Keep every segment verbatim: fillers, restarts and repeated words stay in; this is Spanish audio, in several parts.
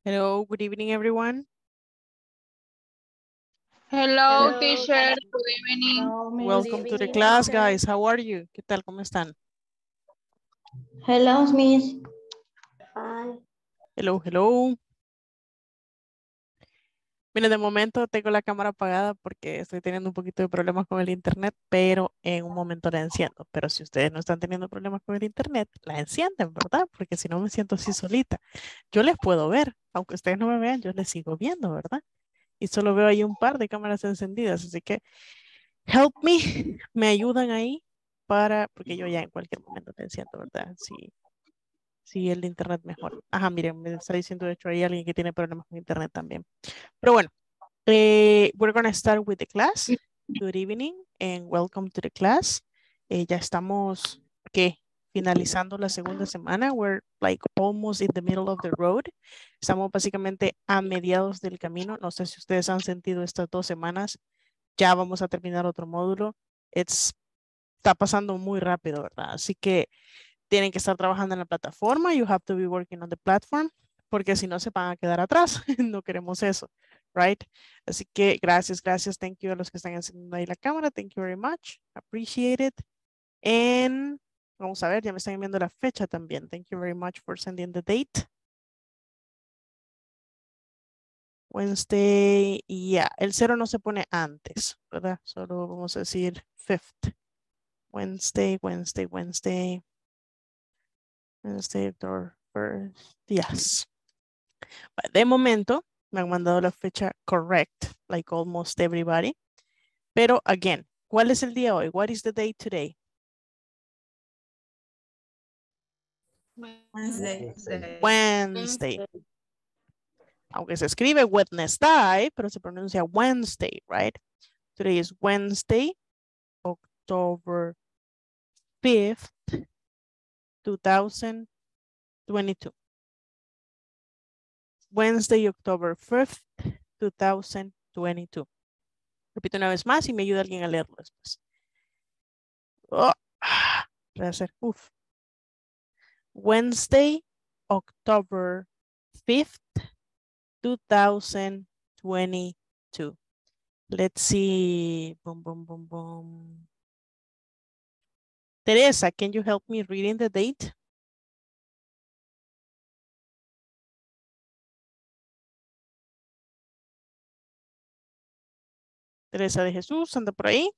Hello, good evening, everyone. Hello, Hello, teacher. Good evening. Hello, Miss. Welcome to the class, guys. How are you? ¿Qué tal? ¿Cómo están? Hello, Miss. Hi. Hello, hello. Miren, de momento tengo la cámara apagada porque estoy teniendo un poquito de problemas con el internet, pero en un momento la enciendo. Pero si ustedes no están teniendo problemas con el internet, la encienden, ¿verdad? Porque si no me siento así solita. Yo les puedo ver, aunque ustedes no me vean, yo les sigo viendo, ¿verdad? Y solo veo ahí un par de cámaras encendidas, así que help me, me ayudan ahí para, porque yo ya en cualquier momento te enciendo, ¿verdad? Si, si el internet mejora. Ajá, miren, me está diciendo de hecho hay alguien que tiene problemas con internet también. Pero bueno, eh, we're going to start with the class. Good evening and welcome to the class. Eh, ya estamos, ¿qué? Finalizando la segunda semana. We're like almost in the middle of the road. Estamos básicamente a mediados del camino. No sé si ustedes han sentido estas dos semanas. Ya vamos a terminar otro módulo. It's, está pasando muy rápido, ¿verdad? Así que tienen que estar trabajando en la plataforma. You have to be working on the platform. Porque si no se van a quedar atrás. No queremos eso. Right? Así que gracias, gracias. Thank you a los que están encendiendo ahí la cámara. Thank you very much. Appreciate it. And vamos a ver, ya me están enviando la fecha también. Thank you very much for sending the date. Wednesday, ya, yeah. El cero no se pone antes, ¿verdad? Solo vamos a decir fifth. Wednesday, Wednesday, Wednesday. Wednesday, October first. Yes. De momento, me han mandado la fecha correct, like almost everybody. Pero, again, ¿cuál es el día hoy? What is the day today? Wednesday. Wednesday. Aunque se escribe Wednesday, pero se pronuncia Wednesday, right? Today is Wednesday, October fifth, two thousand twenty-two. Wednesday, October fifth, two thousand twenty-two. Repito una vez más y me ayuda alguien a leerlo después. Oh, voy a hacer, uf. Wednesday, October fifth, two thousand twenty-two. Let's see. Boom, boom, boom, boom. Teresa, can you help me reading the date? Teresa de Jesús, anda por ahí.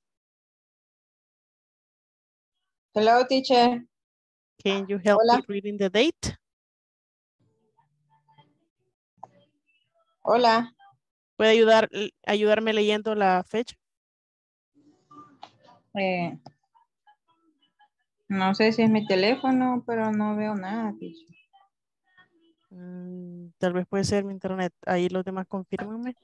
Hello, teacher. Can you help Hola. me reading the date? Hola. ¿Puede ayudar, ayudarme leyendo la fecha? Eh, no sé si es mi teléfono, pero no veo nada, teacher. Mm, tal vez puede ser mi internet. Ahí los demás confírmenme.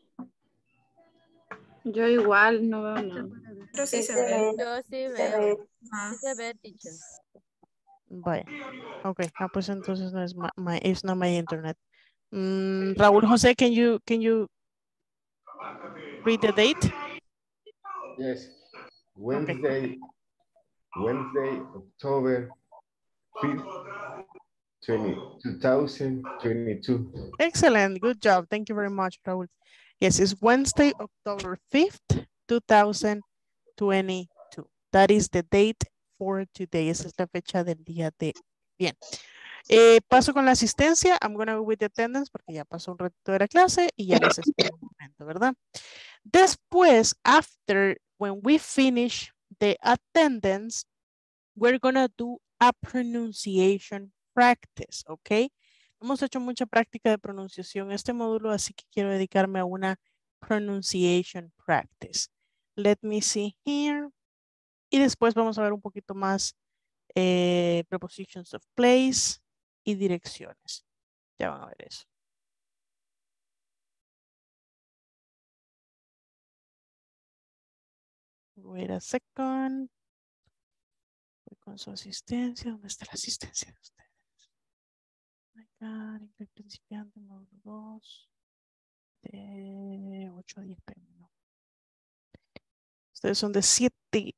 Yo igual no veo nada. Pero sí se ve. Yo sí Se veo. ve. Sí se ve, teacher. Vaya. Ok. Ah, pues entonces no es my, my it's not my internet. Mm, Raúl José, can you, can you read the date? Yes. Wednesday, okay. Wednesday, October fifth, two thousand twenty-two. Excellent. Good job. Thank you very much, Raúl. Yes, it's Wednesday, October fifth, two thousand twenty-two. That is the date for today. Esa es la fecha del día de bien. Eh, paso con la asistencia. I'm going to go with the attendance porque ya pasó un ratito de la clase y ya les espero un momento, ¿verdad? Después, after, when we finish the attendance, we're going to do a pronunciation practice, ¿ok? Hemos hecho mucha práctica de pronunciación en este módulo, así que quiero dedicarme a una pronunciation practice. Let me see here. Y después vamos a ver un poquito más eh, prepositions of place y direcciones. Ya van a ver eso. Wait a second. Voy con su asistencia. ¿Dónde está la asistencia de ustedes? My God, inglés principiante, módulo dos. De ocho a diez p m. No. Ustedes son de siete.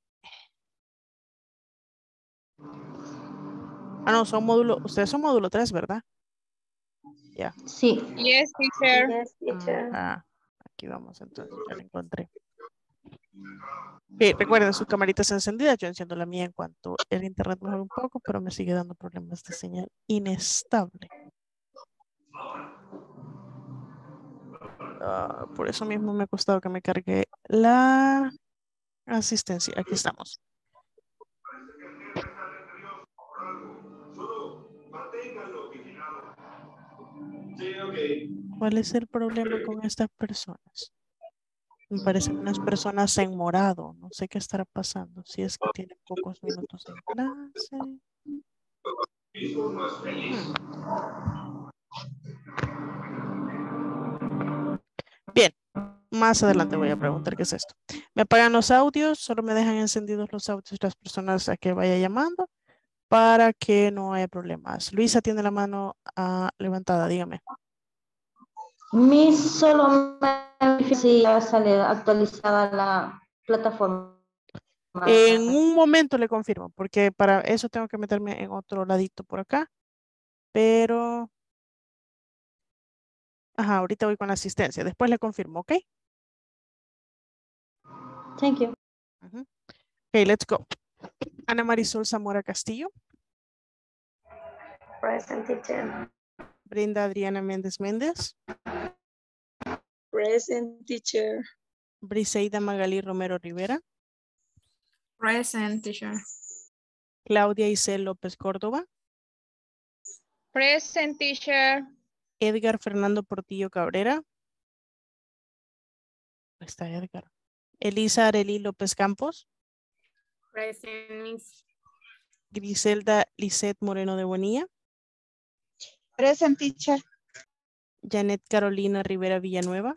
Ah, no, son módulo. Ustedes son módulo tres, ¿verdad? Ya. Sí. Yes, teacher. Yes, teacher. Ah, aquí vamos entonces, ya la encontré. Ok, recuerden sus camaritas encendidas. Yo enciendo la mía en cuanto el internet mejore un poco, pero me sigue dando problemas de señal inestable. Ah, por eso mismo me ha costado que me cargue la asistencia. Aquí estamos. ¿Cuál es el problema con estas personas? Me parecen unas personas en morado. No sé qué estará pasando. Si es que tienen pocos minutos en clase. Hmm. Bien. Más adelante voy a preguntar qué es esto. Me apagan los audios. Solo me dejan encendidos los audios las personas a que vaya llamando para que no haya problemas. Luisa tiene la mano uh, levantada. Dígame. Mi solo me si ya sale actualizada la plataforma. En un momento le confirmo, porque para eso tengo que meterme en otro ladito por acá. Pero... Ajá, ahorita voy con la asistencia. Después le confirmo, ¿ok? Thank you. Uh-huh. Ok, let's go. Ana Marisol Zamora Castillo. Present, teacher. Brenda Adriana Méndez Méndez. Present, teacher. Briseida Magalí Romero Rivera. Present, teacher. Claudia Isel López Córdoba. Present, teacher. Edgar Fernando Portillo Cabrera. Está Edgar. Elisa Arely López Campos. Present, miss. Griselda Lisette Moreno de Bonilla. Present, teacher. Janet Carolina Rivera Villanueva.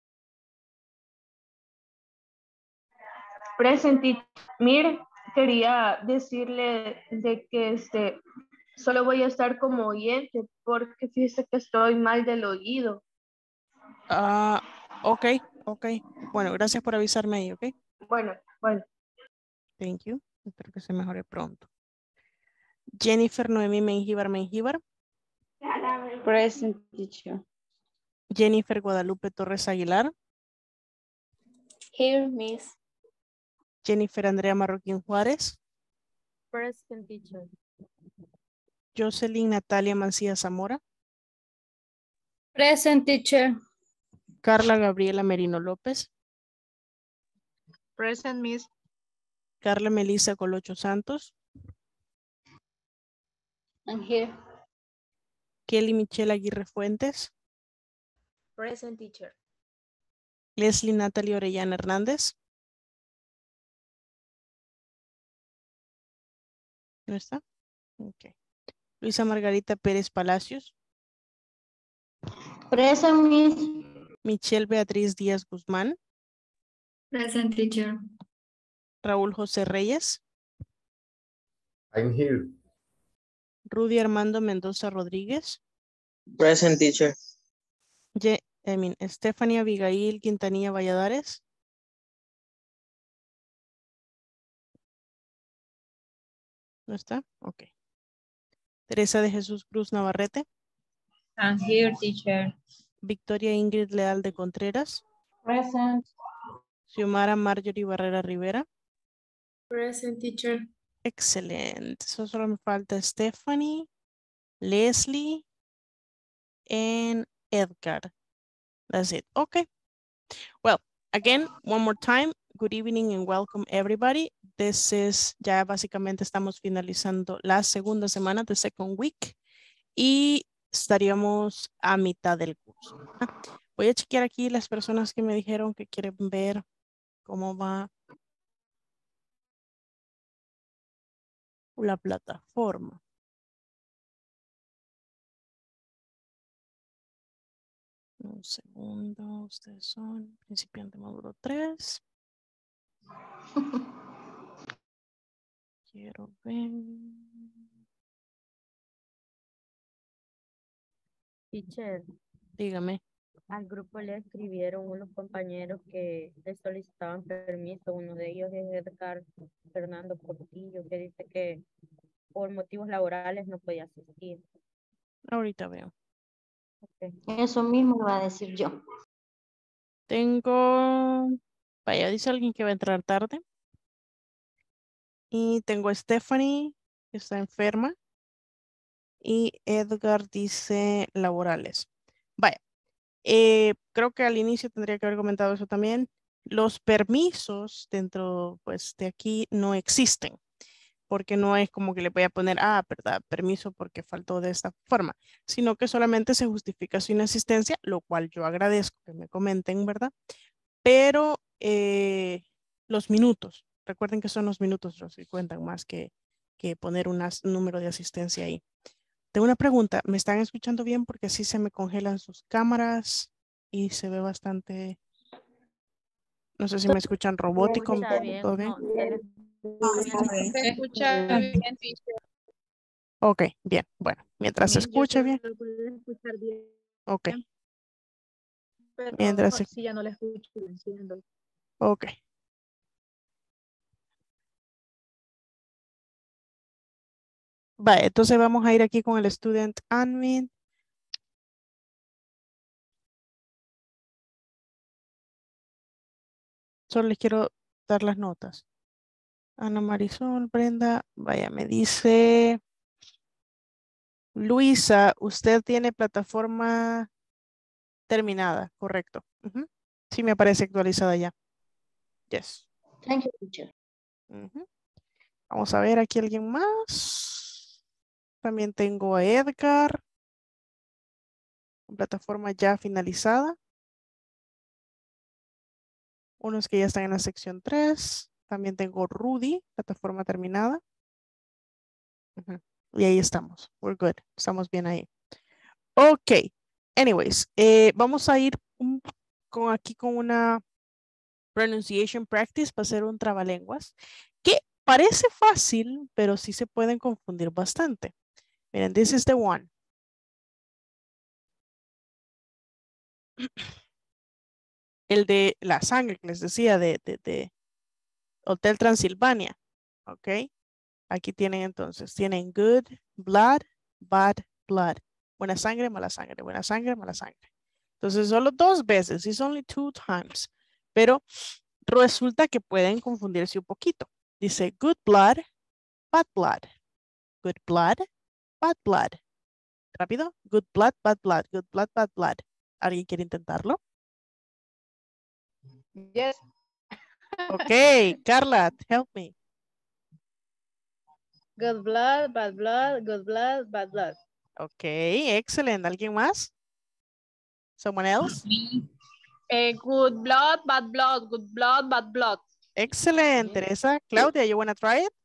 Present, teacher. Mire, quería decirle de que este solo voy a estar como oyente porque fíjese que estoy mal del oído. Ah, ok, ok. Bueno, gracias por avisarme ahí, ok. Bueno, bueno. Thank you. Espero que se mejore pronto. Jennifer Noemí Mengíbar Mengíbar. Present, teacher. Jennifer Guadalupe Torres Aguilar. Here, miss. Jennifer Andrea Marroquín Juárez. Present, teacher. Jocelyn Natalia Mancía Zamora. Present, teacher. Carla Gabriela Merino López. Present, miss. Carla Melissa Colocho Santos. I'm here. Kelly Michelle Aguirre Fuentes. Present, teacher. Leslie Natalie Orellana Hernández. ¿No está? Ok. Luisa Margarita Pérez Palacios. Present, miss. Michelle Beatriz Díaz Guzmán. Present, teacher. Raúl José Reyes. I'm here. Rudy Armando Mendoza Rodríguez. Present, teacher. Ye I mean, Stephanie Abigail Quintanilla Valladares. ¿No está? Ok. Teresa de Jesús Cruz Navarrete. I'm here, teacher. Victoria Ingrid Leal de Contreras. Present. Xiomara Marjorie Barrera Rivera. Present, teacher. Excelente. Eso solo me falta Stephanie, Leslie, and Edgar. That's it. Okay. Well, again, one more time. Good evening and welcome everybody. This is, ya básicamente estamos finalizando la segunda semana, the second week. Y estaríamos a mitad del curso. Voy a chequear aquí las personas que me dijeron que quieren ver cómo va la plataforma. Un segundo, ustedes son principiante módulo tres. Quiero ver. Teacher, Dígame. al grupo le escribieron unos compañeros que le solicitaban permiso. Uno de ellos es Edgar Fernando Portillo, que dice que por motivos laborales no podía asistir. Ahorita veo. Okay. Eso mismo iba a decir yo. Tengo, vaya, dice alguien que va a entrar tarde. Y tengo a Stephanie, que está enferma. Y Edgar dice laborales. Vaya, eh, creo que al inicio tendría que haber comentado eso también. Los permisos dentro, pues, de aquí no existen. Porque no es como que le voy a poner, ah, verdad, permiso porque faltó de esta forma, sino que solamente se justifica su inasistencia, lo cual yo agradezco que me comenten, ¿verdad? Pero eh, los minutos, recuerden que son los minutos los que cuentan más que, que poner un as- número de asistencia ahí. Tengo una pregunta, ¿me están escuchando bien? Porque así se me congelan sus cámaras y se ve bastante, no sé si me escuchan robótico, Escucha bien. ¿todo bien? No, se le Se escucha bien, teacher. Ok, bien, bueno, mientras se También yo escuche solo bien, lo pude escuchar bien, ok, pero mientras se, sí ya no la escucho, lo entiendo. ok. Vale, entonces vamos a ir aquí con el student admin. Solo les quiero dar las notas. Ana Marisol, Brenda, vaya, me dice Luisa, usted tiene plataforma terminada, correcto. Ujú. Sí, me aparece actualizada ya. Yes. Thank you, teacher. Ujú. Vamos a ver aquí alguien más. También tengo a Edgar, plataforma ya finalizada. Unos que ya están en la sección tres. También tengo Rudy, plataforma terminada. Ujú. Y ahí estamos. We're good. Estamos bien ahí. Ok. Anyways, eh, vamos a ir un- con aquí con una pronunciation practice para hacer un trabalenguas que parece fácil, pero sí se pueden confundir bastante. Miren, this is the one. El de la sangre que les decía de, de, de Hotel Transilvania. Ok. Aquí tienen entonces, tienen good blood, bad blood. Buena sangre, mala sangre, buena sangre, mala sangre. Entonces solo dos veces, it's only two times. Pero resulta que pueden confundirse un poquito. Dice good blood, bad blood. Good blood, bad blood. Rápido. Good blood, bad blood. Good blood, bad blood. ¿Alguien quiere intentarlo? Yes. Ok, Carla, help me. Good blood, bad blood, good blood, bad blood. Ok, excelente. ¿Alguien más? Someone else? Eh, good blood, bad blood, good blood, bad blood. Excellent, Teresa. Claudia, you want to try it?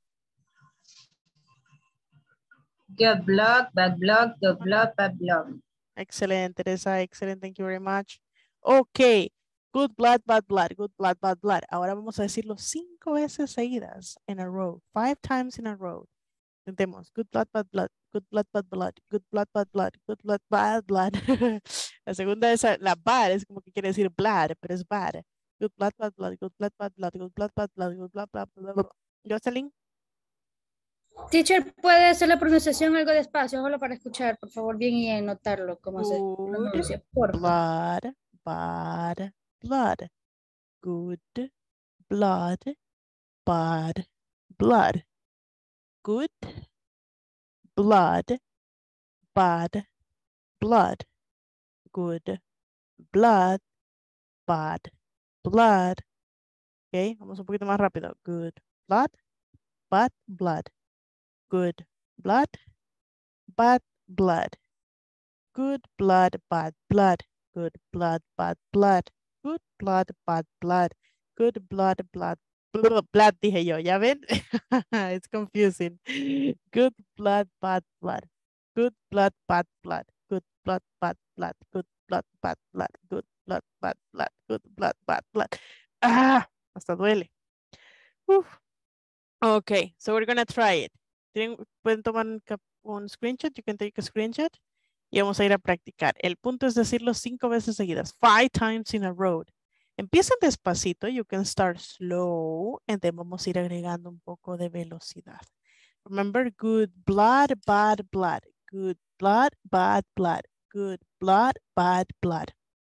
Good blood, bad blood, good blood, bad blood. Excellent, Teresa. Excellent. Thank you very much. Ok. Good blood, bad blood. Good blood, bad blood. Ahora vamos a decirlo cinco veces seguidas en a row. Five times in a row. Intentemos. Good blood, bad blood. Good blood, bad blood. Good blood, bad blood. Good blood, bad blood. La segunda es la bad. Es como que quiere decir blood, pero es bad. Good blood, bad blood. Good blood, bad blood. Good blood, bad blood. Good blood, bad blood. Jocelyn. Teacher, ¿puede hacer la pronunciación algo despacio, solo para escuchar, por favor, bien y anotarlo, cómo se Good pronuncia, por favor? blood, bad blood. Good blood, bad blood. Good blood, bad blood. Good blood, bad blood. Ok, vamos un poquito más rápido. Good blood, bad blood. Good blood, bad blood. Good blood, bad blood. Good blood, bad blood. Good blood, bad blood. Good blood, blood. Blood, blood dije yo, ¿ya ven? It's confusing. Good blood, bad blood. Good blood, bad blood. Good blood, bad blood. Good blood, bad blood. Good blood, bad blood. Good blood, bad blood. Ah, hasta duele. Uf. Okay, so we're gonna try it. ¿Tienen- ¿Pueden tomar un, cap- un screenshot? You can take a screenshot. Y vamos a ir a practicar. El punto es decirlo cinco veces seguidas. Five times in a row. Empiecen despacito. You can start slow. And then vamos a ir agregando un poco de velocidad. Remember, good blood, bad blood. Good blood, bad blood. good blood, bad blood.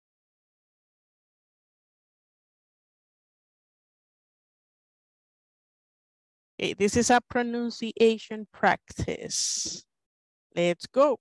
Okay, this is a pronunciation practice. Let's go.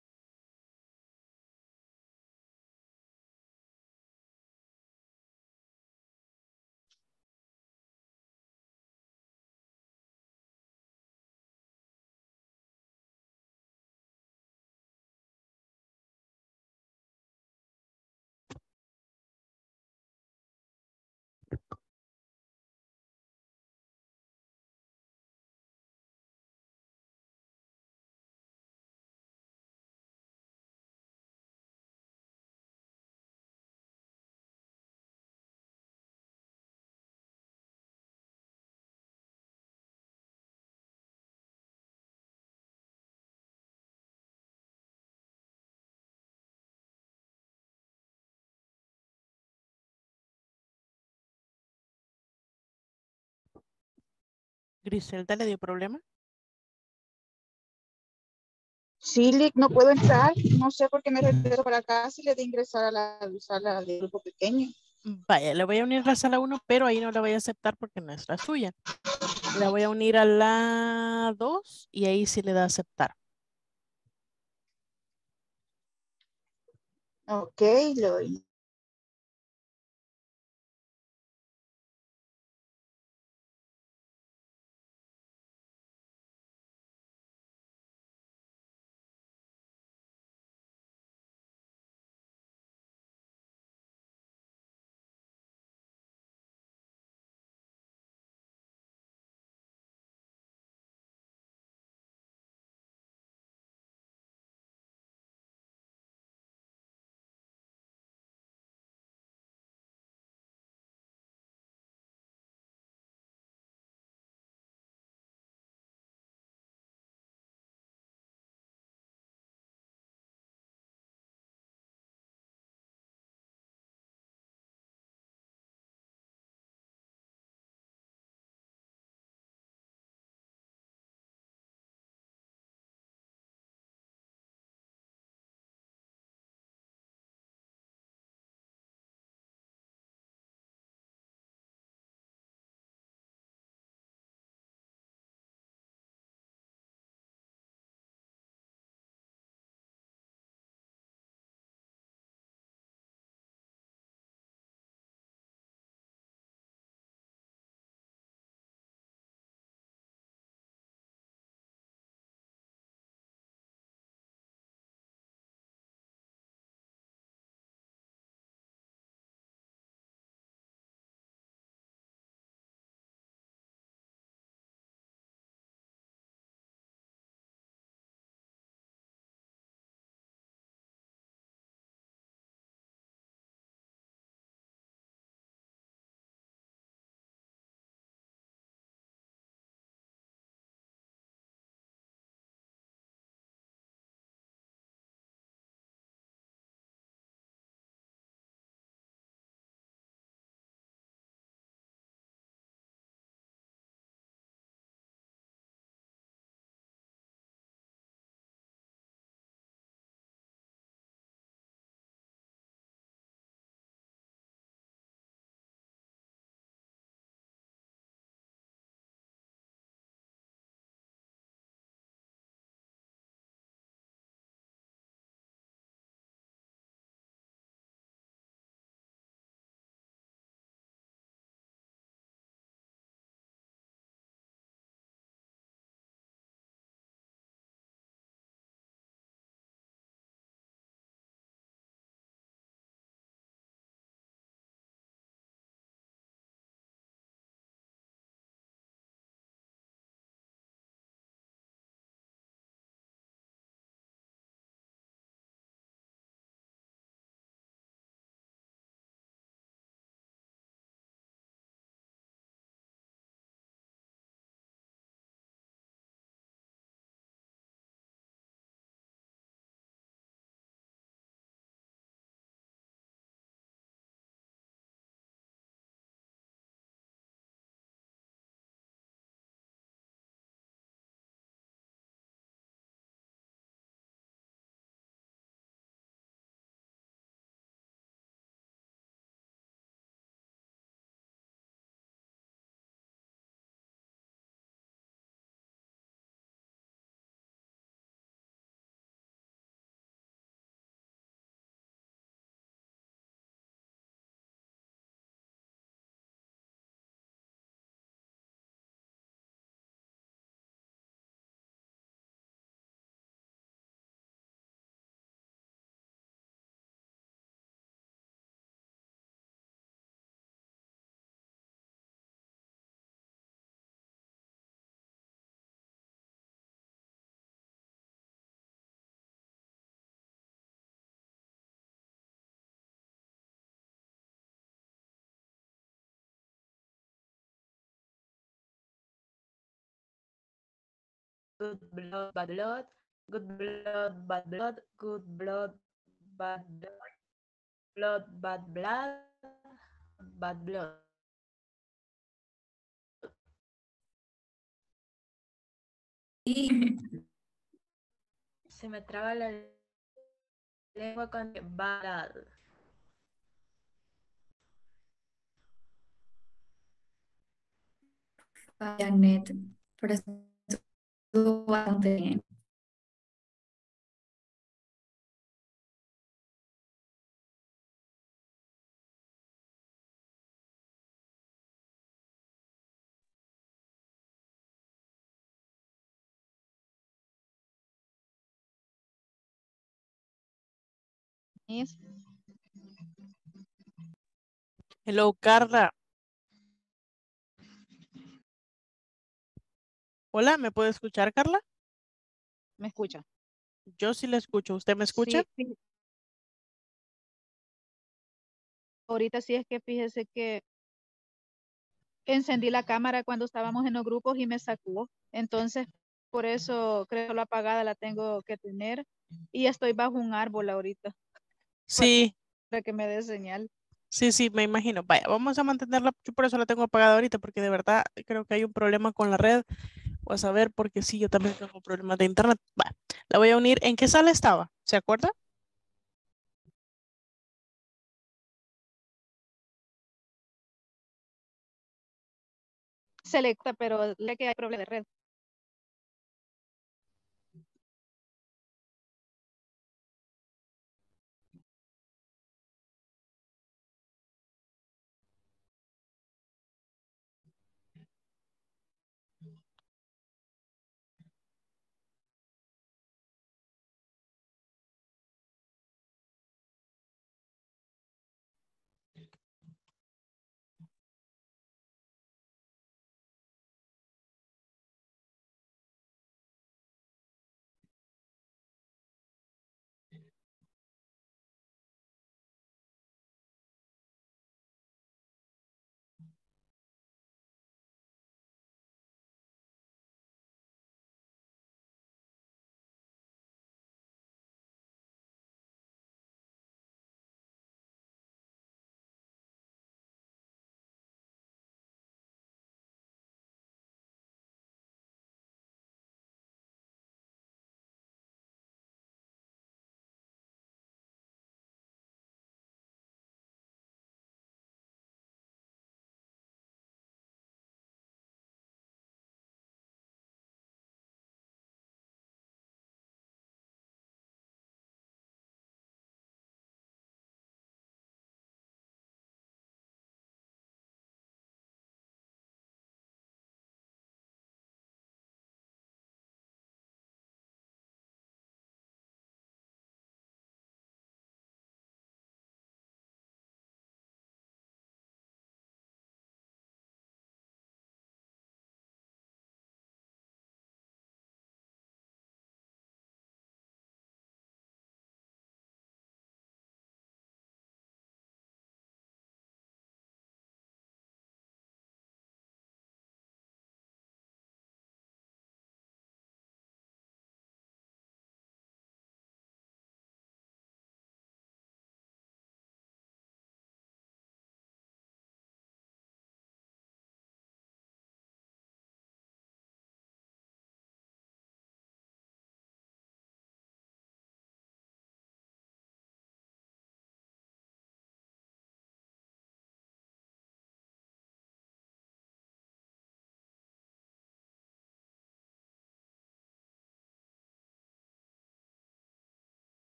Griselda le dio problema. Sí, Lick, no puedo entrar. No sé por qué me regreso para acá si le de ingresar a la sala de grupo pequeño. Vaya, le voy a unir la sala uno, pero ahí no la voy a aceptar porque no es la suya. La voy a unir a la dos y ahí sí le da aceptar. Ok, lo good blood, bad blood, good blood, bad blood, good blood, bad blood, blood, bad blood, bad blood. Se me traba la lengua con bad. Janet, pero estuvo bastante bien. Miss, Hello, Carla. Hola, ¿me puede escuchar, Carla? ¿me escucha? Yo sí le escucho. ¿Usted me escucha? Sí, fí- ahorita sí es que fíjese que encendí la cámara cuando estábamos en los grupos y me sacó. Entonces, por eso creo la apagada la tengo que tener. Y estoy bajo un árbol ahorita Sí, para que me dé señal. sí, sí, me imagino. Vaya, vamos a mantenerla. Yo por eso la tengo apagada ahorita, porque de verdad creo que hay un problema con la red. O a saber, porque sí, yo también tengo problemas de internet. Va, la voy a unir. ¿En qué sala estaba? ¿Se acuerda? Selecta, pero le que hay problema de red.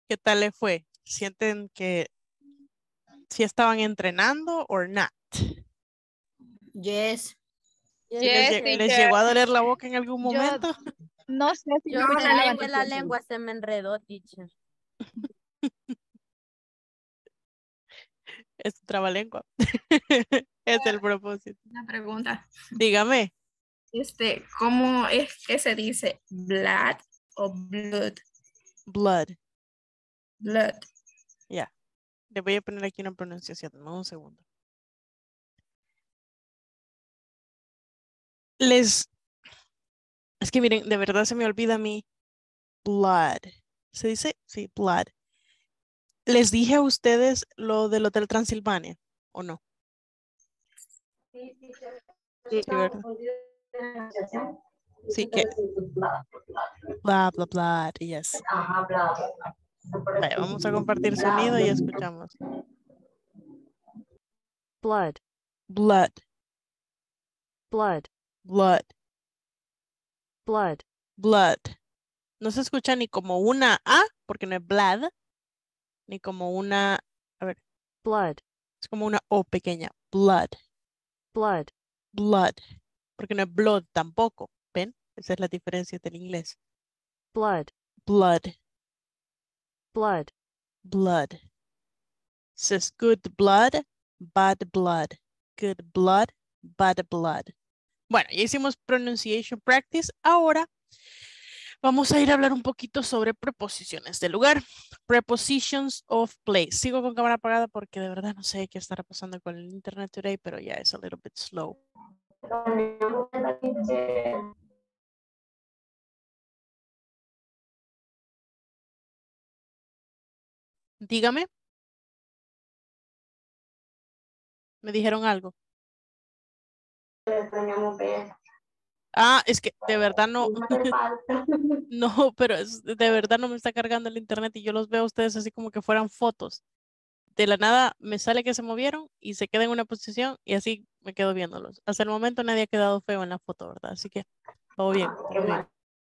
¿Qué tal le fue? ¿Sienten que si estaban entrenando or not? Yes. ¿Sí les, Yes, lle- les teacher. llegó a doler la boca en algún Yo momento? no sé si Yo me sentí escuchaban, que la teacher. lengua se me enredó, teacher. Es un trabalengua. Es el propósito. Una pregunta. Dígame. Este, ¿cómo es que se dice blood o blood? Blood. Blood. Ya. Le voy a poner aquí una pronunciación. Dame un segundo. Les... Es que miren, de verdad se me olvida a mí. Blood. ¿Se dice? Sí, blood. ¿Les dije a ustedes lo del Hotel Transilvania o no? Sí, teacher. Sí, ¿verdad? Sí, que bla, bla, bla, yes. Ajá, bla, Vaya, vamos a compartir sonido y escuchamos. Blood. Blood, Blood. blood, Blood. blood. No se escucha ni como una A, porque no es blood, ni como una, a ver, Blood. es como una O pequeña. Blood, Blood. blood, porque no es blood tampoco. ¿Ven? Esa es la diferencia del inglés. Blood. Blood, Blood. blood. Says good blood, bad blood. Good blood, bad blood. Bueno, ya hicimos pronunciation practice. Ahora vamos a ir a hablar un poquito sobre preposiciones de lugar. Prepositions of place. Sigo con cámara apagada porque de verdad no sé qué estará pasando con el internet today, pero ya es a little bit slow. Dígame. ¿Me dijeron algo? Ah, es que de verdad no. No, pero es- de verdad no me está cargando el internet y yo los veo a ustedes así como que fueran fotos. De la nada me sale que se movieron y se queda en una posición y así me quedo viéndolos. Hasta el momento nadie ha quedado feo en la foto, ¿verdad? Así que todo bien, todo bien.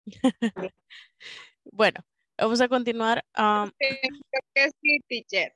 Bueno, vamos a continuar. am, Creo que sí, teacher.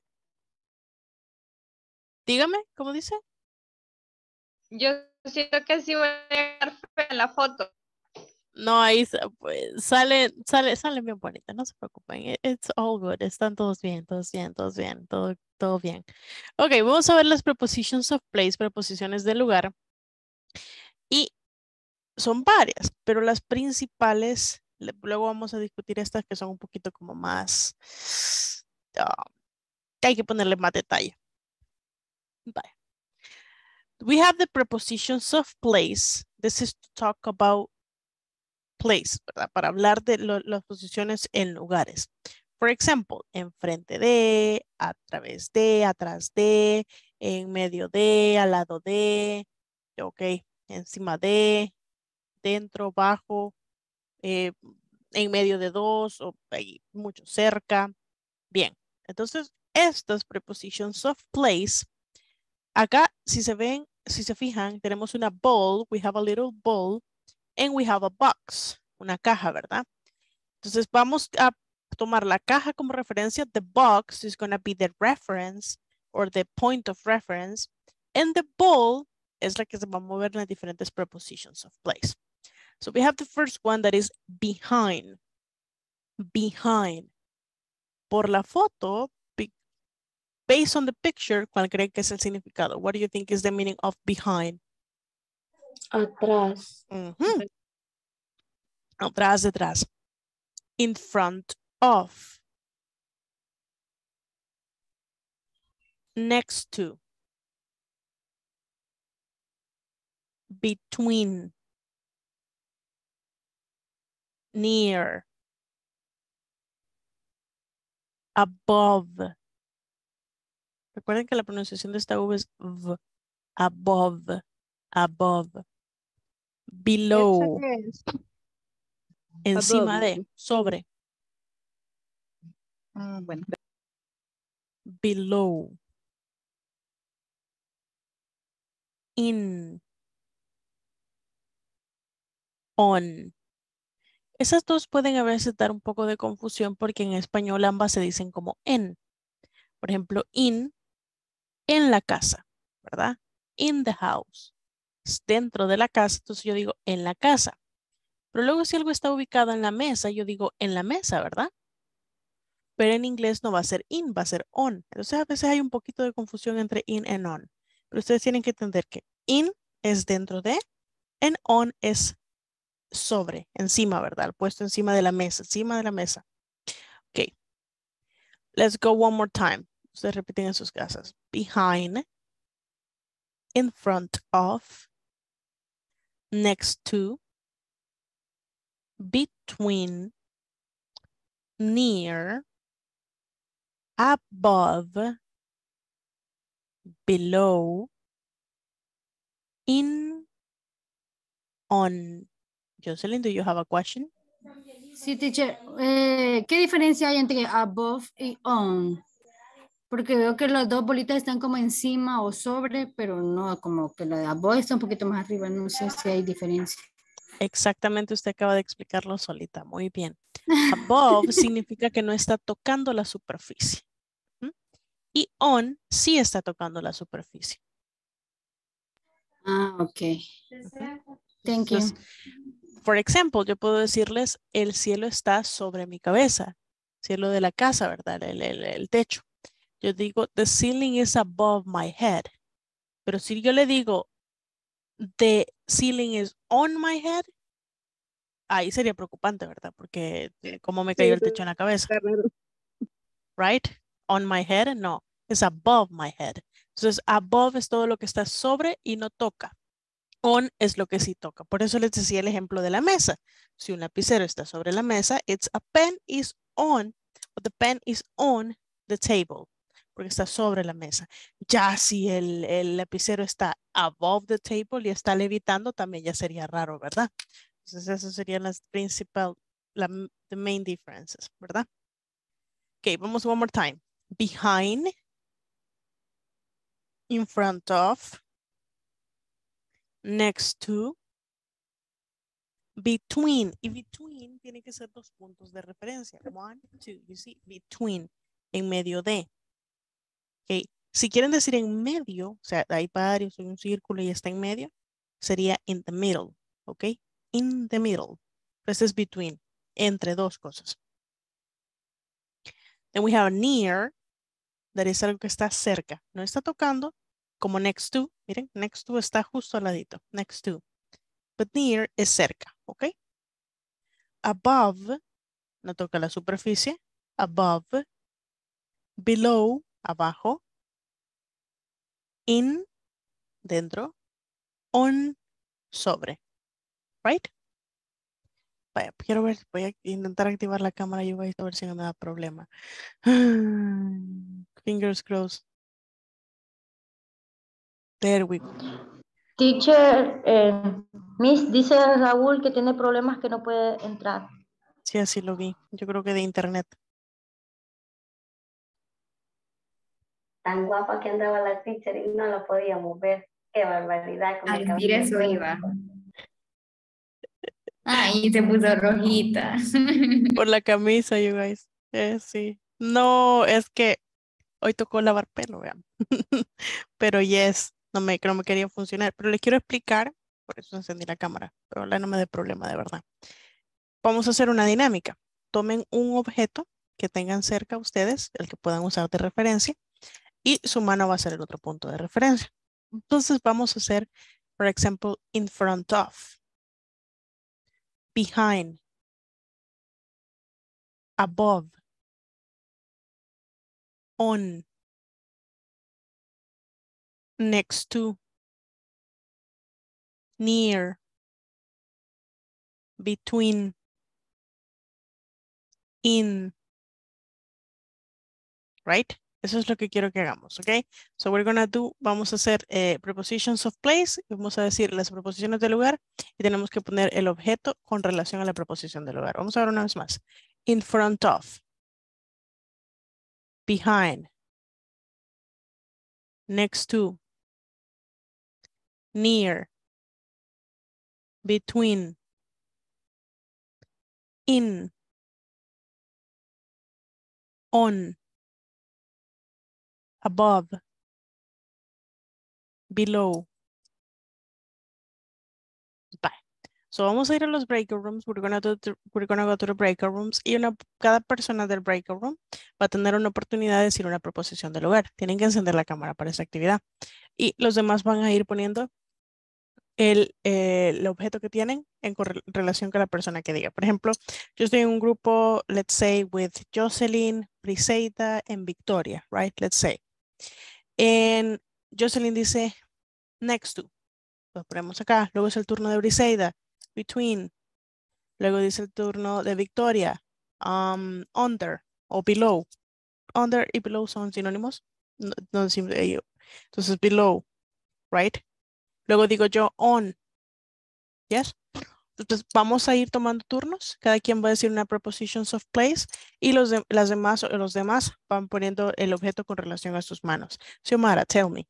dígame, ¿cómo dice? Yo siento que sí voy a llegar fea en la foto. No, ahí sa- pues, sale, sale, sale bien bonita, no se preocupen. i- It's all good. Están todos bien, todos bien, todos bien, todo, todo bien. Ok, vamos a ver las prepositions of place, preposiciones de lugar. Y son varias, pero las principales, le- luego vamos a discutir estas que son un poquito como más, ah, que hay que ponerle más detalle. Vale. We have the prepositions of place. This is to talk about place, ¿verdad? Para hablar de lo- las posiciones en lugares. For example, enfrente de, a través de, atrás de, en medio de, al lado de, ok, encima de, dentro, bajo, eh, en medio de dos, o ahí mucho cerca. Bien, entonces estas prepositions of place, acá si se ven, si se fijan, tenemos una bowl, we have a little bowl, and we have a box, una caja, ¿verdad? Entonces vamos a tomar la caja como referencia. The box is going to be the reference or the point of reference. And the ball es la que se va a mover en las diferentes prepositions of place. So we have the first one that is behind. Behind. Por la foto, based on the picture, ¿cuál creen que es el significado? What do you think is the meaning of behind? Atrás. Uh-huh. Atrás, detrás. In front of. Next to. Between. Near. Above. Recuerden que la pronunciación de esta V es V. Above. Above. Below. ¿Eso qué es? Encima Above. de. Sobre. Ah, bueno. Below. In. On. Esas dos pueden a veces dar un poco de confusión porque en español ambas se dicen como en. Por ejemplo, in, en la casa, ¿verdad? In the house. Es dentro de la casa, entonces yo digo en la casa. Pero luego si algo está ubicado en la mesa, yo digo en la mesa, ¿verdad? Pero en inglés no va a ser in, va a ser on. Entonces a veces hay un poquito de confusión entre in y on. Pero ustedes tienen que entender que in es dentro de, en on es sobre, encima, ¿verdad? Puesto encima de la mesa, encima de la mesa. Ok. Let's go one more time. Ustedes repiten en sus casas. Behind, in front of, next to, between, near, above, below, in, on. Jocelyn, do you have a question? Sí, teacher. Eh, ¿qué diferencia hay entre above y on? Porque veo que las dos bolitas están como encima o sobre, pero no, como que la de above está un poquito más arriba. No sé si hay diferencia. Exactamente, usted acaba de explicarlo solita. Muy bien. Above significa que no está tocando la superficie. ¿Mm? Y on sí está tocando la superficie. Ah, ok. Ujú. Thank you. Entonces, por ejemplo, yo puedo decirles, el cielo está sobre mi cabeza. Cielo de la casa, ¿verdad? El, el- el techo. Yo digo, the ceiling is above my head. Pero si yo le digo, the ceiling is on my head, ahí sería preocupante, ¿verdad? Porque eh, cómo me cayó Sí, el techo en la cabeza. está raro. Right? On my head, no. Es above my head. Entonces, above es todo lo que está sobre y no toca. On es lo que sí toca. Por eso les decía el ejemplo de la mesa. Si un lapicero está sobre la mesa, it's a pen is on, or the pen is on the table, porque está sobre la mesa. Ya si el, el lapicero está above the table y está levitando, también ya sería raro, ¿verdad? Entonces, esas serían las principal, la, the main differences, ¿verdad? Ok, vamos one more time. Behind, in front of, next to, between. Y between tiene que ser dos puntos de referencia. One, two, you see, between, en medio de. Ok, si quieren decir en medio, o sea, hay varios, hay un círculo y está en medio, sería in the middle, ok? In the middle. Este es between, entre dos cosas. Then we have near, that es algo que está cerca. No está tocando, como next to. Miren, next to está justo al ladito. Next to. But near es cerca, ¿ok? Above, no toca la superficie. Above. Below, abajo. In, dentro. On, sobre. Right? Vaya, quiero ver, voy a intentar activar la cámara y voy a ver si no me da problema. Fingers crossed. There we go. Teacher, eh, Miss, dice Raúl que tiene problemas que no puede entrar. Sí, así lo vi. Yo creo que de internet. Tan guapa que andaba la teacher y no la podíamos ver. Qué barbaridad. Con A el decir cabello eso todo. iba. Ay, se puso rojita. Por la camisa, you guys. Eh, sí. No, es que hoy tocó lavar pelo, vean. Pero yes, no me, no me quería funcionar. Pero les quiero explicar, por eso encendí la cámara. Pero ojalá no me dé problema, de verdad. Vamos a hacer una dinámica. Tomen un objeto que tengan cerca ustedes, el que puedan usar de referencia, y su mano va a ser el otro punto de referencia. Entonces vamos a hacer, por ejemplo, in front of, behind, above, on, next to, near, between, in, right? Eso es lo que quiero que hagamos, ¿ok? So we're gonna do, vamos a hacer eh, prepositions of place, y vamos a decir las preposiciones del lugar y tenemos que poner el objeto con relación a la preposición del lugar. Vamos a ver una vez más. In front of, behind, next to, near, between, in, on, above, below. Bye. So vamos a ir a los breakout rooms. We're gonna, do the- we're gonna go to the breakout rooms. Y una, cada persona del breakout room va a tener una oportunidad de decir una proposición del lugar. Tienen que encender la cámara para esa actividad. Y los demás van a ir poniendo el, eh, el objeto que tienen en corre- relación con la persona que diga. Por ejemplo, yo estoy en un grupo, let's say, with Jocelyn, Briseida, and Victoria, right? Let's say. And Jocelyn dice, next to. Lo ponemos acá. Luego es el turno de Briseida, between. Luego dice el turno de Victoria, um, under o below. Under y below son sinónimos. No, no decimos ello. Entonces, below, right? Luego digo yo, on. Yes. Entonces, vamos a ir tomando turnos. Cada quien va a decir una prepositions of place y los de- las demás, o los demás van poniendo el objeto con relación a sus manos. Xiomara, tell me.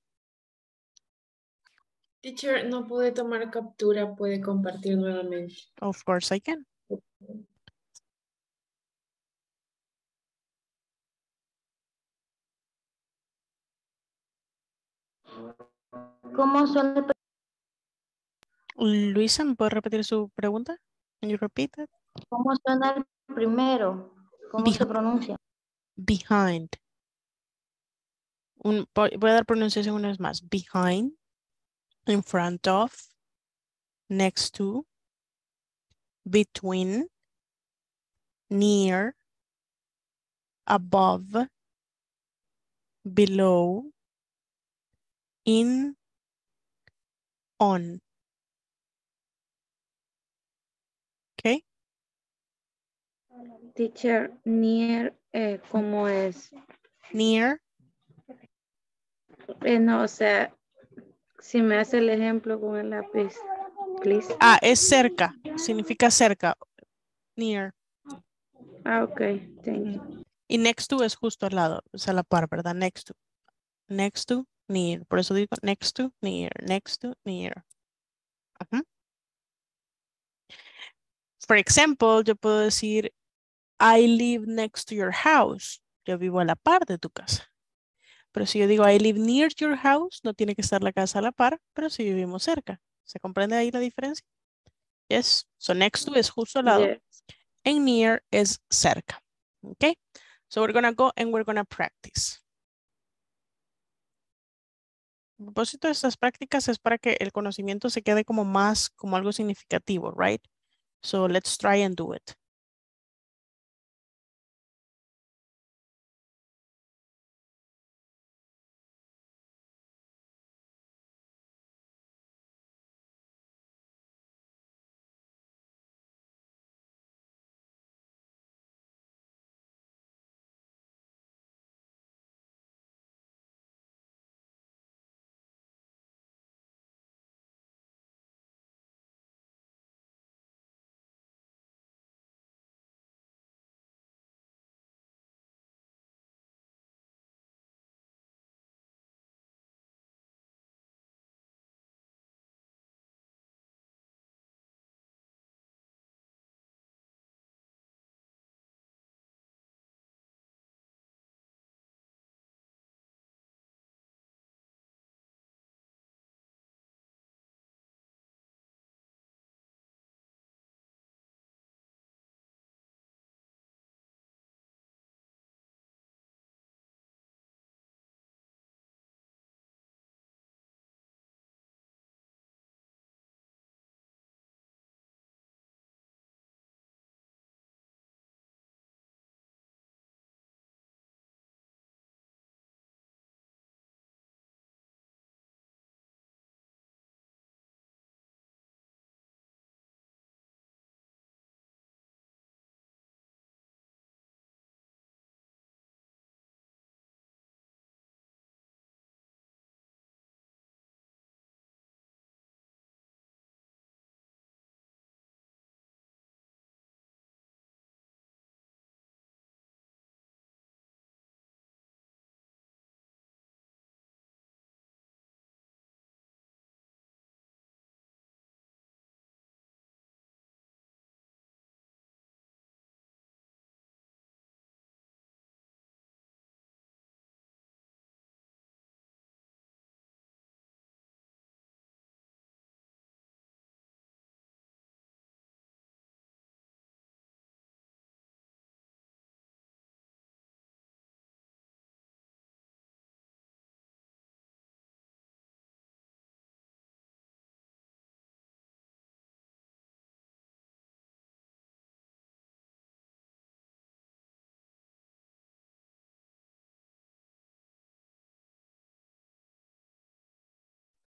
Teacher, no pude tomar captura, puede compartir nuevamente. Of course I can. ¿Cómo suena el, Luisa, ¿me puede repetir su pregunta? Can you repeat it? cómo suena el primero? ¿Cómo se Behi- pronuncia? behind. Un- voy voy a dar pronunciación una vez más. Behind, in front of, next to, between, near, above, below, in, on. ¿Ok? Teacher, near, eh, ¿cómo es? Near. Eh, no, o sea, si me hace el ejemplo con el lápiz, please. Ah, es cerca. Significa cerca. Near. Ah, ok, thank you. Ujú. Y next to es justo al lado. Es a la par, ¿verdad? Next to. Next to, near. Por eso digo next to, near. Next to, near. Ujú. For example, yo puedo decir I live next to your house. Yo vivo a la par de tu casa. Pero si yo digo I live near your house, no tiene que estar la casa a la par, pero si vivimos cerca. ¿Se comprende ahí la diferencia? Yes. So next to es justo al lado. Yeah. And near es cerca. Okay. So we're gonna go and we're gonna practice. El propósito de estas prácticas es para que el conocimiento se quede como más, como algo significativo, right? So let's try and do it.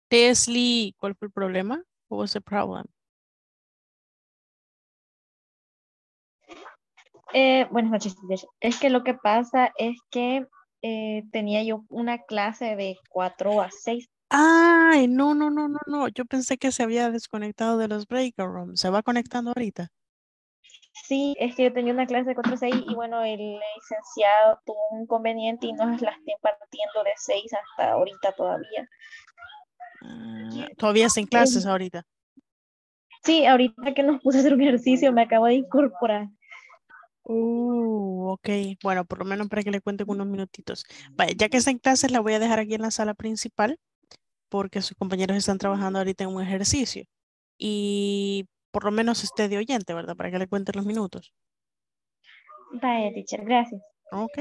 Leslie, ¿cuál fue el problema? What was the problem? Eh, buenas noches, teacher. Es que lo que pasa es que eh, tenía yo una clase de cuatro a seis. Ay, no, no, no, no, no. Yo pensé que se había desconectado de los breakout rooms. ¿Se va conectando ahorita? Sí, es que yo tenía una clase de cuatro a seis y bueno, el licenciado tuvo un inconveniente y nos la está impartiendo de seis hasta ahorita todavía. Ah, todavía sin Eh, clases ahorita. sí, ahorita que nos puse a hacer un ejercicio me acabo de incorporar. Uh, ok. Bueno, por lo menos para que le cuenten unos minutitos. Vaya, ya que está en clases, la voy a dejar aquí en la sala principal porque sus compañeros están trabajando ahorita en un ejercicio. Y por lo menos esté de oyente, ¿verdad? Para que le cuenten los minutos. Vaya, teacher, gracias. Ok.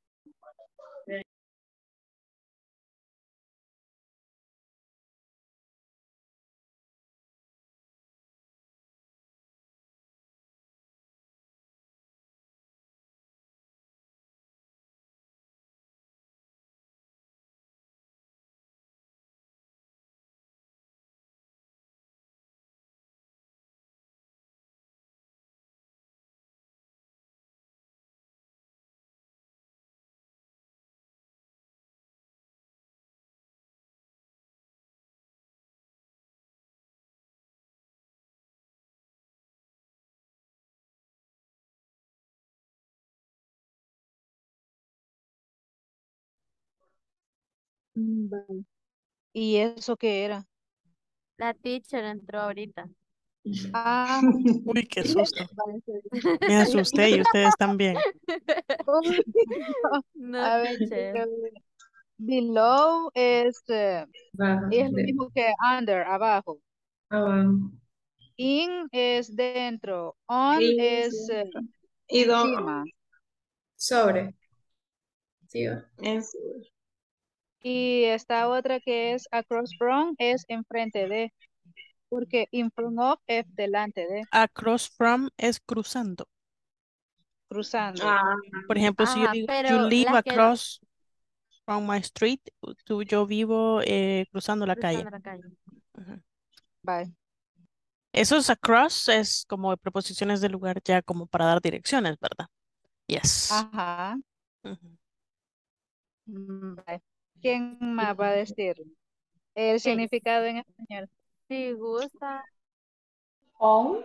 Mm, vale. ¿Y eso qué era? La teacher entró ahorita. Ah, Uy, qué susto. vale, sí. Me asusté y ustedes también. Uy, no. No, A ver, teacher. eh, below es, eh, Bajo. es lo de- mismo que under, abajo. abajo. In es dentro. On Y, es eh, y do- encima. sobre. Sí, va. Es- Y esta otra que es across from es enfrente de. Porque in front of es delante de. Across from es cruzando. Cruzando. Ah, Por ejemplo, si yo Ajá, digo, you pero live las que across from my street, tú, yo vivo eh, cruzando la calle. cruzando la calle. Ujú. Bye. Esos across es como preposiciones de lugar ya como para dar direcciones, ¿verdad? Yes. Ajá. Ujú. Mm, bye. ¿Quién más va a decir el Ok, significado en español? si gusta, On,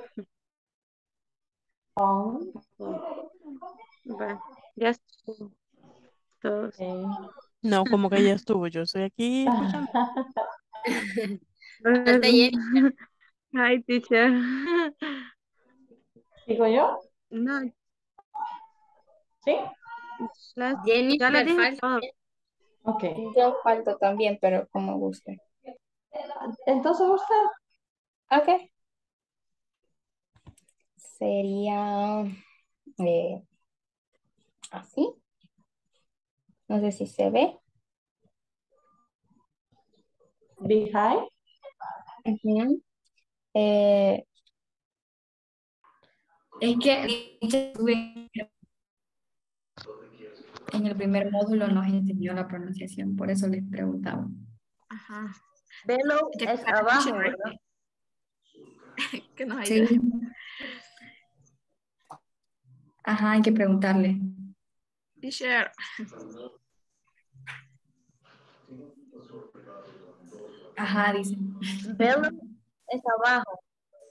on. Va, ya estuvo. Todos. Okay. No, como que ya estuvo, yo estoy aquí escuchando. Falta Jennifer. Hi, teacher. ¿Digo yo? No, ¿Sí? las- ya les Jennifer dije falta. todo. Ok. Yo falto también, pero como guste. Entonces usted. Ok. Sería eh, así. No sé si se ve. Behind. Ujú. Eh, Es que estuve en el primer módulo nos enseñó la pronunciación, por eso les preguntaba. Ajá. Below Que es para abajo, teacher, ¿verdad? que nos Sí. ayude. Ajá, hay que preguntarle. Teacher. Ajá, dice. Below es abajo.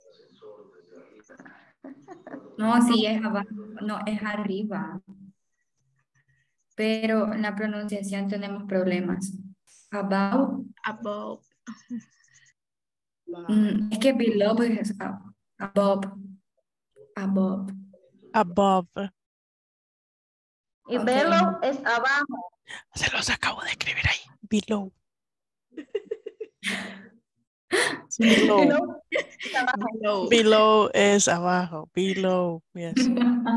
No, sí, es abajo, no, es arriba. Pero en la pronunciación tenemos problemas. About, Above. mm, es que below es ab- above, above. Above. Y Ok. below es abajo. Se los acabo de escribir ahí. Below. Below. Below es abajo. Below. Below es abajo. Below. Yes.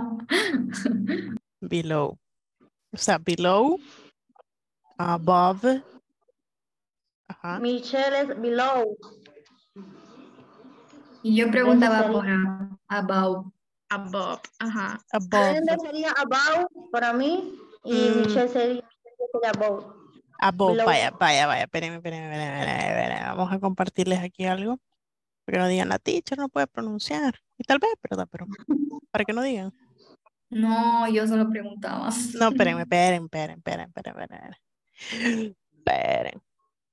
Below. O sea, below, above. Ajá. Michelle es below. Y yo Ese preguntaba sería. por a- about. Above. Ajá. Above. Brenda sería above para mí y Mm, Michelle sería, sería above. Above, Below. vaya, vaya, vaya, espérenme, espérenme, espérenme, espérenme, espérenme. Vamos a compartirles aquí algo. Para que no digan, la teacher no puede pronunciar. Y tal vez, ¿verdad? Pero para que no digan. No, yo solo preguntaba. No, espérenme, espérenme, espérenme, espérenme, espérenme, espérenme. Esperen.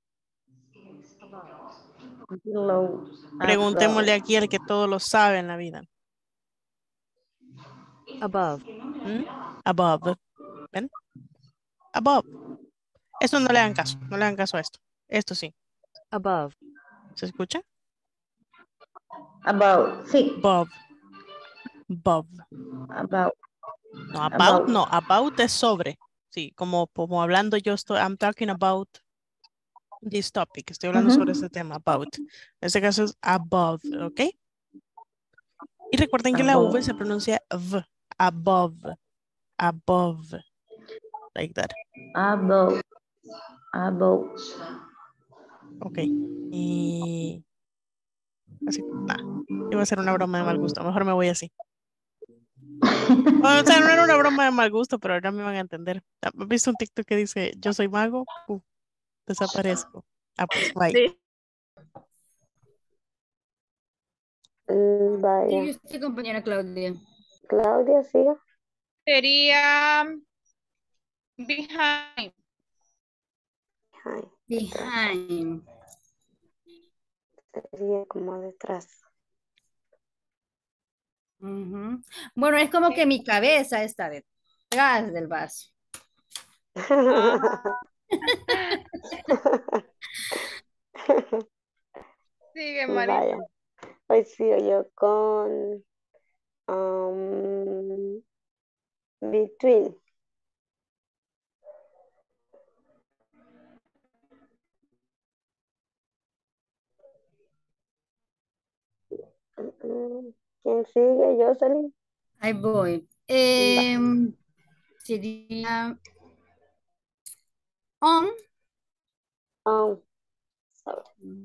Below. Preguntémosle aquí al que todo lo sabe en la vida. Above. ¿Mm? Above. ¿Ven? Above. Esto no le hagan caso. No le hagan caso a esto. Esto sí. Above. ¿Se escucha? About. Sí. Above. Above. About. No, about, About. no. About es sobre. Sí, como, como hablando yo estoy, I'm talking about this topic. Estoy hablando Ujú. sobre este tema, about. En este caso es above, ¿ok? Y recuerden que la V Above. se pronuncia V. Above. Above. Like that. About. About. Ok. Y así, nada. Iba a ser una broma de mal gusto. Mejor me voy así. O sea, no era una broma de mal gusto, pero ahora me van a entender. ¿Has visto un TikTok que dice, yo soy mago? Uf, desaparezco. Ah, pues, bye. Sí. Sí, Mm, vaya. usted, compañera Claudia. Claudia, siga. Sería behind. Ay, Behind. sería como detrás. Ujú. Bueno, es como que mi cabeza está detrás del vaso. Ah, sigue, Marisa. Vaya. Hoy sigo yo con um, between. Mm, ¿Quién sigue? Jocelyn. Ahí voy. Em, sería on. Oh, sorry.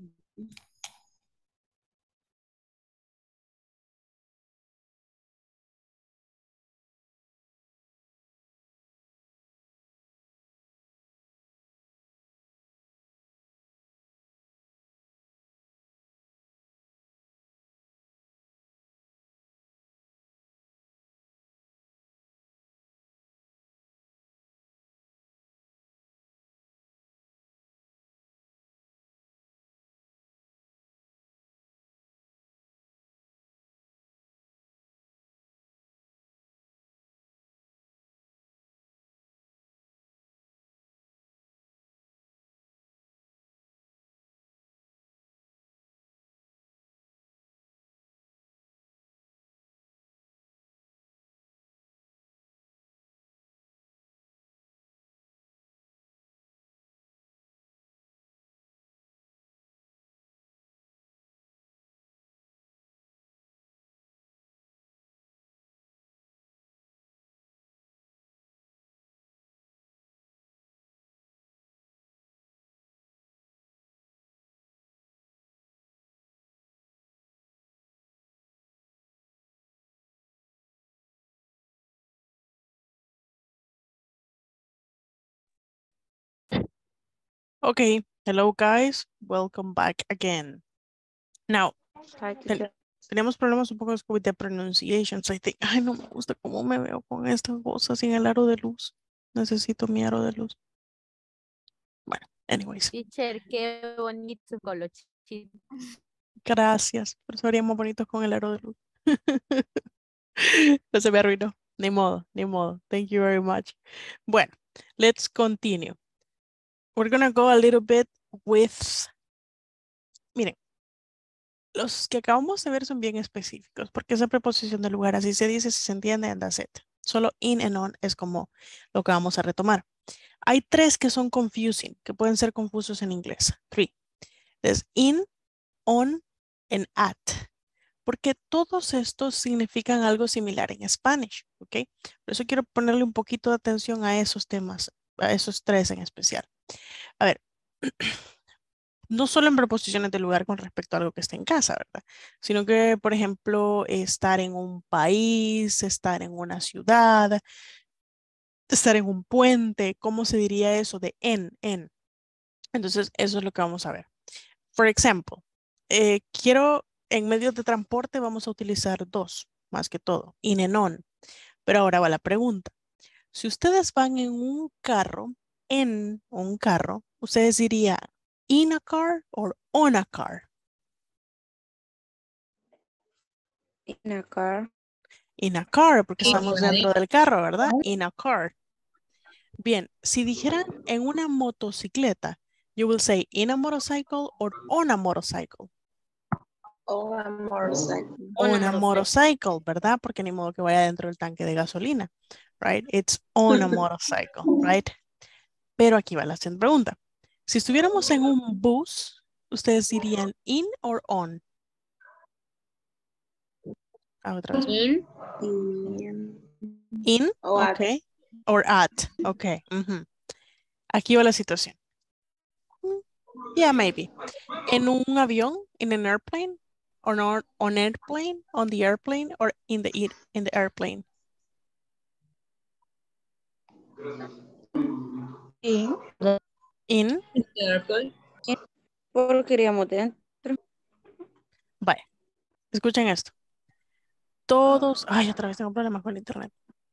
Okay. Hello, guys. Welcome back again. Now, Hi, ten- teacher. tenemos problemas un poco with the pronunciations. I think, ay, no me gusta cómo me veo con estas cosas sin el aro de luz. Necesito mi aro de luz. Bueno, anyways. Teacher, qué bonito su colochito. Gracias. Por eso haríamos bonitos con el aro de luz. No se me arruinó. Ni modo, ni modo. Thank you very much. Bueno, let's continue. We're gonna go a little bit with... Miren, los que acabamos de ver son bien específicos, porque esa preposición de lugar así se dice, si se entiende, and that's it. Solo in and on es como lo que vamos a retomar. Hay tres que son confusing, que pueden ser confusos en inglés. Three. Es in, on, and at. Porque todos estos significan algo similar en Spanish, ¿ok? Por eso quiero ponerle un poquito de atención a esos temas, a esos tres en especial. A ver, no solo en preposiciones de lugar con respecto a algo que está en casa, ¿verdad? Sino que, por ejemplo, estar en un país, estar en una ciudad, estar en un puente, ¿cómo se diría eso de en, en? Entonces, eso es lo que vamos a ver. For example, eh, quiero, en medios de transporte vamos a utilizar dos, más que todo, in and on. Pero ahora va la pregunta. Si ustedes van en un carro, en un carro, ustedes dirían in a car o on a car. In a car. In a car, porque Sí, estamos ¿verdad? dentro del carro, ¿verdad? In a car. Bien, si dijeran en una motocicleta, you will say in a motorcycle or on a motorcycle. Oh, a motorcycle. On a motorcycle, ¿verdad? Porque ni modo que vaya dentro del tanque de gasolina, right? It's on a motorcycle, right? Pero aquí va la siguiente pregunta. Si estuviéramos en un bus, ¿ustedes dirían in or on? Ah, otra vez. In. In, O at. ok. Or at, ok. Ujú. Aquí va la situación. Yeah, maybe. En un avión, in an airplane, or not on airplane, on the airplane, or in the air- in the airplane. In. In. Porque iríamos dentro. Vaya. Escuchen esto. Todos, ay, otra vez tengo problemas con el internet.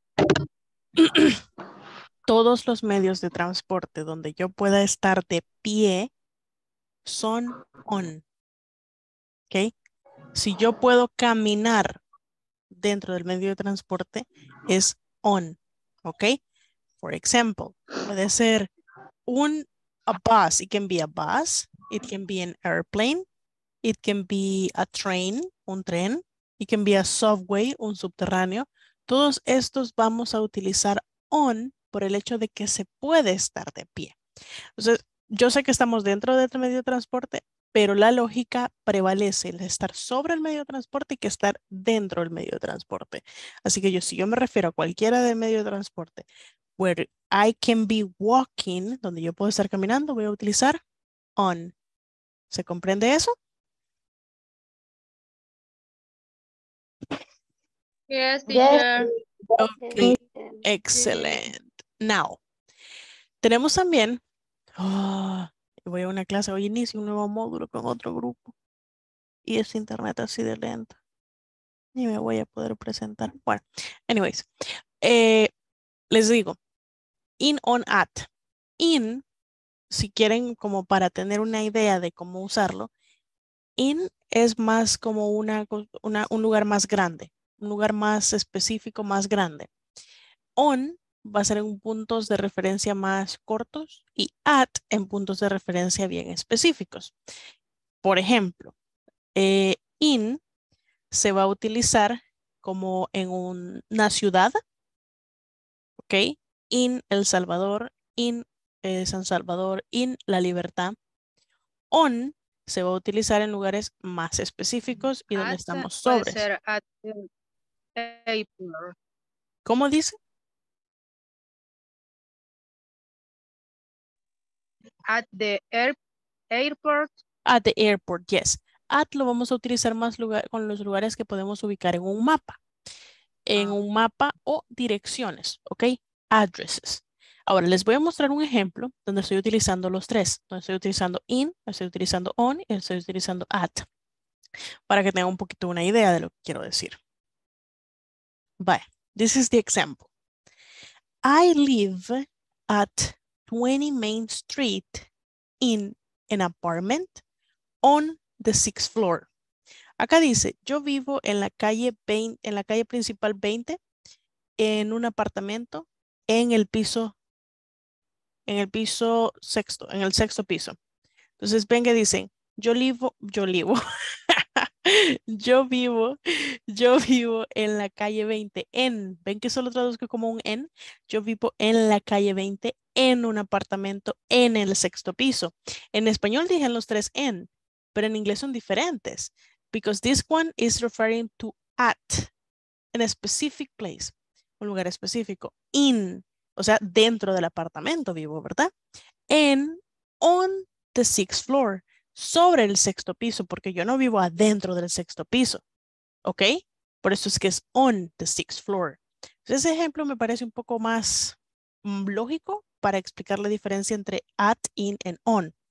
Todos los medios de transporte donde yo pueda estar de pie son on. ¿Ok? Si yo puedo caminar dentro del medio de transporte, es on. ¿Ok? For example, puede ser un a bus. It can be a bus. It can be an airplane. It can be a train, un tren. It can be a subway, un subterráneo. Todos estos vamos a utilizar on por el hecho de que se puede estar de pie. Entonces, yo sé que estamos dentro del medio de transporte, pero la lógica prevalece el estar sobre el medio de transporte y que estar dentro del medio de transporte. Así que yo, si yo me refiero a cualquiera del medio de transporte, where I can be walking, donde yo puedo estar caminando, voy a utilizar on. ¿Se comprende eso? Yes, teacher. Ok, excelente. Now, tenemos también, oh, voy a una clase, hoy inicio un nuevo módulo con otro grupo y es internet así de lento. Ni me voy a poder presentar. Bueno, anyways, eh, les digo, in, on, at. In, si quieren como para tener una idea de cómo usarlo, in es más como una, una, un lugar más grande, un lugar más específico, más grande. On va a ser en puntos de referencia más cortos y at en puntos de referencia bien específicos. Por ejemplo, eh, in se va a utilizar como en un- una ciudad, ¿ok? In El Salvador, in eh, San Salvador, in La Libertad. On se va a utilizar en lugares más específicos y donde At estamos puede sobres. ser at the airport. ¿Cómo dice? At the air, airport. At the airport, yes. At lo vamos a utilizar más lugar, con los lugares que podemos ubicar en un mapa. En un mapa o direcciones, ¿ok? Addresses. Ahora les voy a mostrar un ejemplo donde estoy utilizando los tres. Donde estoy utilizando in, estoy utilizando on y estoy utilizando at. Para que tengan un poquito una idea de lo que quiero decir. Vaya, this is the example. I live at twenty Main Street in an apartment on the sixth floor. Acá dice, yo vivo en la calle veinte, en la calle principal veinte, en un apartamento en el piso, en el piso sexto, en el sexto piso. Entonces ven que dicen, yo vivo, yo vivo, yo vivo, yo vivo en la calle veinte en, ven que solo traduzco como un en, yo vivo en la calle veinte en un apartamento en el sexto piso. En español dije los tres en, pero en inglés son diferentes. Because this one is referring to at, in a specific place, un lugar específico. In, o sea, dentro del apartamento vivo, ¿verdad? En, on the sixth floor, sobre el sexto piso, porque yo no vivo adentro del sexto piso, ¿ok? Por eso es que es on the sixth floor. Entonces, ese ejemplo me parece un poco más mm, lógico para explicar la diferencia entre at, in, and on.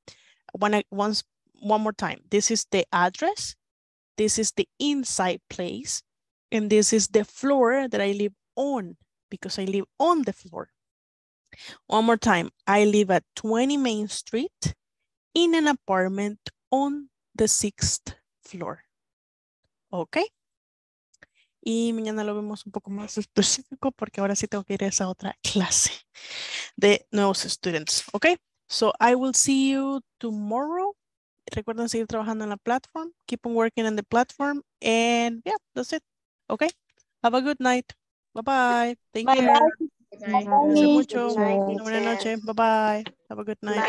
One, once, one more time. This is the address. This is the inside place. And this is the floor that I live on because I live on the floor. One more time. I live at twenty Main Street in an apartment on the sixth floor. Ok. Y mañana lo vemos un poco más específico porque ahora sí tengo que ir a esa otra clase de nuevos students. Ok. So I will see you tomorrow. Recuerden seguir trabajando en la platform. Keep on working on the platform. And yeah, that's it. Okay. Have a good night. Bye-bye. Take Bye care. bye. Cuídense mucho. Good night, Buenas teacher. noches. Bye-bye. Have a good night.